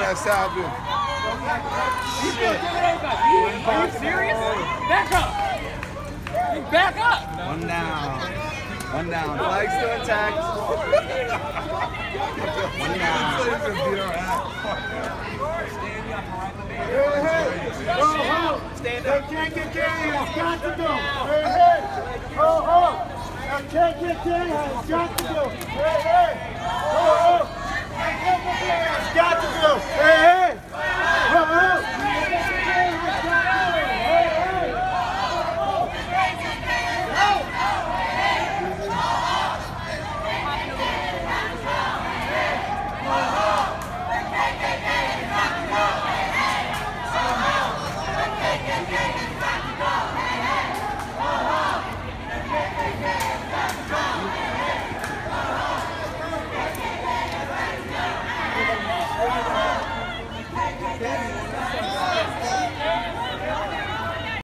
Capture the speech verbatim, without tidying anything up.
That's happened. Shit. Are you serious? Back up. You back up. One down. One down. Flag still intact. One down. Hey, hey. Ho, ho. Stand That up. can't get Danny has got to go. Hey, hey. Ho, ho. That can't get Danny has got to go. Hey, hey. Ho, ho. That can't get Danny has got to go. Hey, hey.